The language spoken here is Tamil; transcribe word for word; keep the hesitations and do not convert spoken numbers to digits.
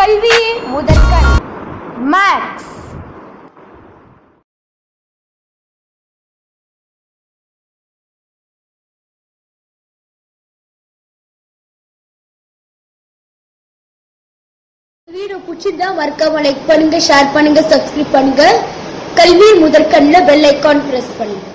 கல்வி முதற்கண் மேக்ஸ். வீடியோ பிடிச்சிருந்தா மறக்காம லைக் பண்ணுங்க, ஷேர் பண்ணுங்க, சப்ஸ்கிரைப் பண்ணுங்க. கல்வி முதற்கண்ணில் பெல் ஐகான் பிரஸ் பண்ணுங்க.